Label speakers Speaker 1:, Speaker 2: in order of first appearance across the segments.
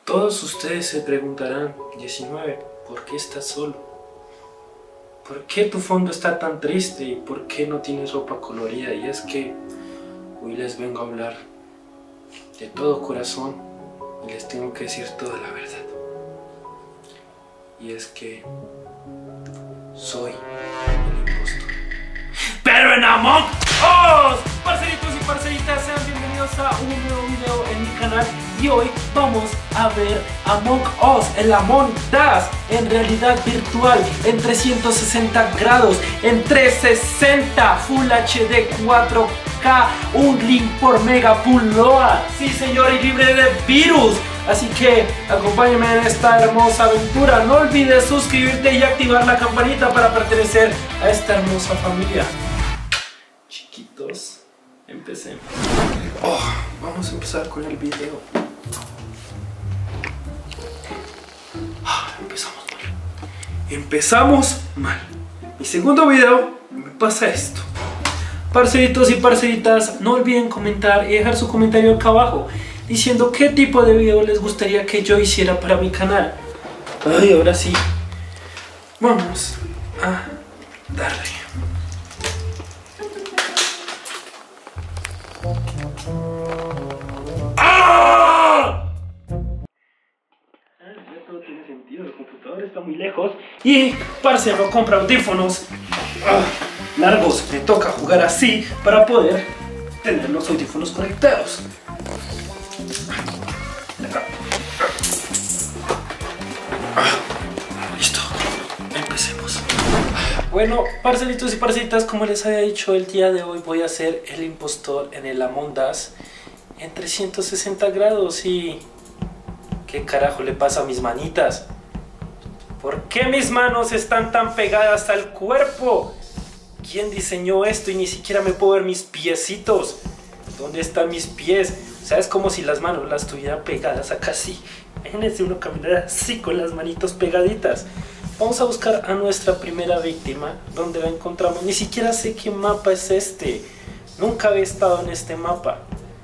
Speaker 1: Todos ustedes se preguntarán, 19, ¿por qué estás solo? ¿Por qué tu fondo está tan triste y por qué no tienes ropa colorida? Y es que hoy les vengo a hablar de todo corazón y les tengo que decir toda la verdad. Y es que soy el impostor. ¡Pero en Among Us! Parceritos y parceritas, sean bienvenidos a un nuevo video en mi canal. Y hoy vamos a ver Among Us, el Among Us en realidad virtual, en 360 grados, en 360 Full HD 4K, un link por Megapulloa. Sí señor, y libre de virus. Así que acompáñenme en esta hermosa aventura. No olvides suscribirte y activar la campanita para pertenecer a esta hermosa familia. Chiquitos, empecemos. Vamos a empezar con el video. Empezamos mal. Mi segundo video me pasa esto. Parceritos y parceritas, no olviden comentar y dejar su comentario acá abajo diciendo qué tipo de video les gustaría que yo hiciera para mi canal. Ay, ahora sí. Vamos a darle. Todo tiene sentido, el computador está muy lejos y Parcero compra audífonos largos. Me toca jugar así para poder tener los audífonos conectados. Listo, empecemos. Bueno, parceritos y parceritas, como les había dicho, el día de hoy voy a ser el impostor en el Among Us en 360 grados y... ¿qué carajo le pasa a mis manitas? ¿Por qué mis manos están tan pegadas al cuerpo? ¿Quién diseñó esto y ni siquiera me puedo ver mis piecitos? ¿Dónde están mis pies? O sea, es como si las manos las tuvieran pegadas acá así. Imagínense uno caminar así con las manitos pegaditas. Vamos a buscar a nuestra primera víctima. ¿Dónde la encontramos? Ni siquiera sé qué mapa es este. Nunca había estado en este mapa.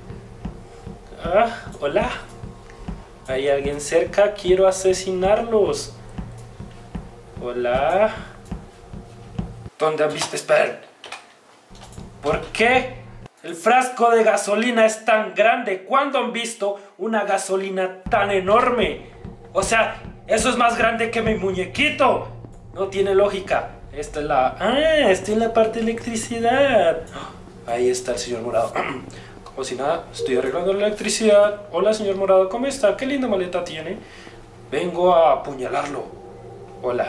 Speaker 1: Hola. ¿Hay alguien cerca? Quiero asesinarlos. Hola. ¿Dónde han visto? Esperen. ¿Por qué el frasco de gasolina es tan grande? ¿Cuándo han visto una gasolina tan enorme? O sea, eso es más grande que mi muñequito. No tiene lógica. Esta es la... estoy en la parte de electricidad. Ahí está el señor morado. Como si nada, estoy arreglando la electricidad. Hola señor morado, ¿cómo está? Qué linda maleta tiene. Vengo a apuñalarlo. Hola.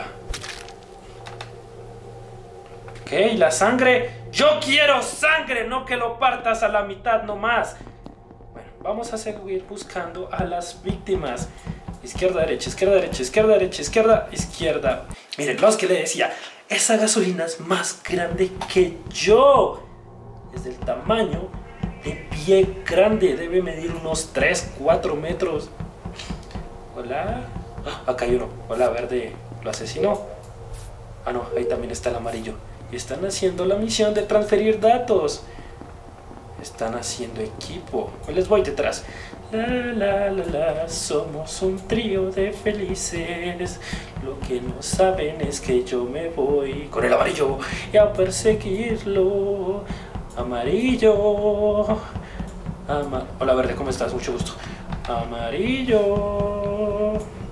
Speaker 1: Ok, la sangre. Yo quiero sangre, no que lo partas a la mitad nomás. Bueno, vamos a seguir buscando a las víctimas. Izquierda, derecha, izquierda, derecha, izquierda, derecha, izquierda, izquierda. Miren, los que le decía, esa gasolina es más grande que yo. Es del tamaño de pie grande, debe medir unos 3-4 metros. Hola. Acá hay uno. Hola, verde. ¿Lo asesinó? No, ahí también está el amarillo. Están haciendo la misión de transferir datos. Están haciendo equipo. Les voy detrás. La, somos un trío de felices. Lo que no saben es que yo me voy con el amarillo y a perseguirlo. Amarillo. Hola verde, ¿cómo estás? Mucho gusto. Amarillo.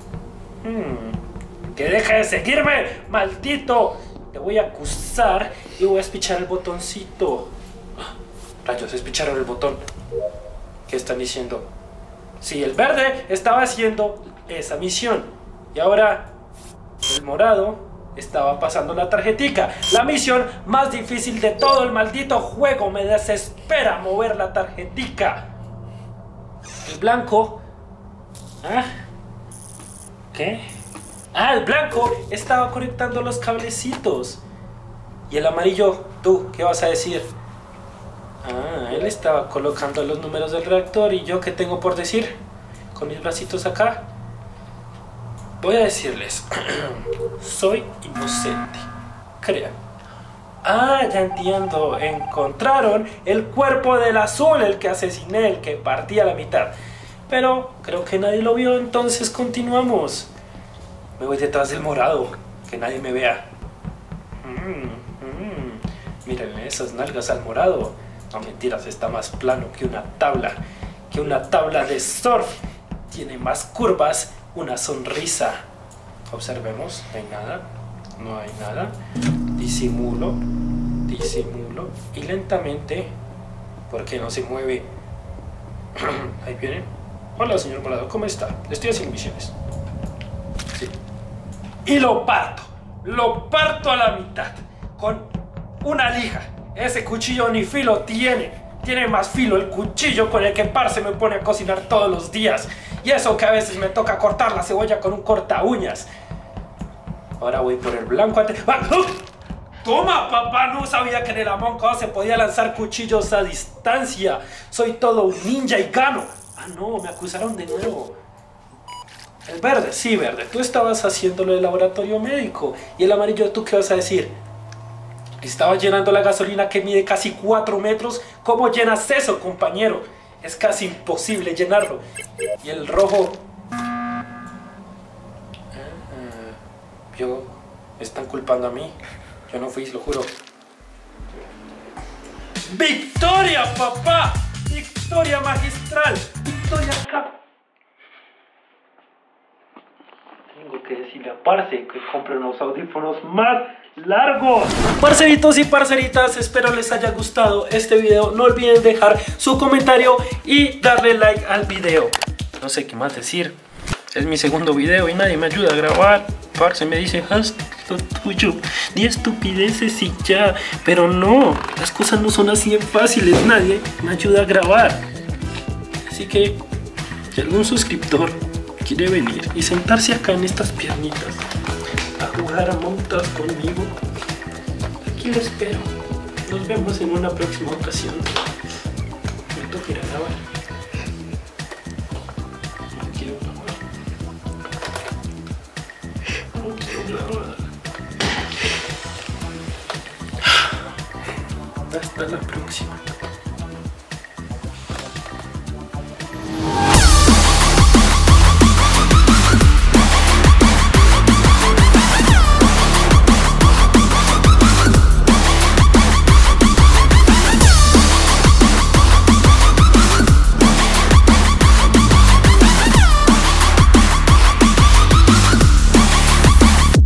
Speaker 1: Que deja de seguirme, maldito. Te voy a acusar y voy a espichar el botoncito. Rayos, espicharon el botón. ¿Qué están diciendo? Sí, el verde estaba haciendo esa misión y ahora el morado estaba pasando la tarjetica. La misión más difícil de todo el maldito juego. Me desespera mover la tarjetica. El blanco... ¿Qué? El blanco estaba conectando los cablecitos. Y el amarillo, ¿tú qué vas a decir? Él estaba colocando los números del reactor. ¿Y yo qué tengo por decir? Con mis bracitos acá. Voy a decirles, soy inocente, crean. Ya entiendo, encontraron el cuerpo del azul, el que asesiné, el que partía a la mitad. pero creo que nadie lo vio, entonces continuamos. Me voy detrás del morado, que nadie me vea. Miren esas nalgas al morado. No, mentiras, está más plano que una tabla de surf. Tiene más curvas, una sonrisa. Observemos, no hay nada, no hay nada. Disimulo, y lentamente, porque no se mueve. Ahí viene. Hola, señor morado, ¿cómo está? Estoy haciendo misiones. Sí. Y lo parto a la mitad con una lija. Ese cuchillo ni filo tiene más filo el cuchillo con el que Parce me pone a cocinar todos los días. Y eso que a veces me toca cortar la cebolla con un corta uñas. Ahora voy por el blanco. Toma, papá, no sabía que en el Among Us se podía lanzar cuchillos a distancia. Soy todo un ninja y gano. Ah, no, me acusaron de nuevo. El verde, sí, verde. Tú estabas haciendo lo del laboratorio médico. Y el amarillo, ¿tú qué vas a decir? Estaba llenando la gasolina que mide casi 4 metros. ¿Cómo llenas eso, compañero? Es casi imposible llenarlo. Y el rojo... me están culpando a mí. Yo no fui, lo juro. ¡Victoria, papá! ¡Victoria magistral! ¡Victoria acá! Tengo que decirle a Parce que compre unos audífonos más largos. Parceritos y parceritas, espero les haya gustado este video. No olviden dejar su comentario y darle like al video. No sé qué más decir. Es mi segundo video y nadie me ayuda a grabar. Parce me dice, haz lo tuyo, di estupideces y ya. Pero no, las cosas no son así de fáciles. Nadie me ayuda a grabar. Así que, si algún suscriptor quiere venir y sentarse acá en estas piernitas a jugar a Among Us conmigo, aquí lo espero. Nos vemos en una próxima ocasión. Me toca ir a grabar. Hasta la próxima.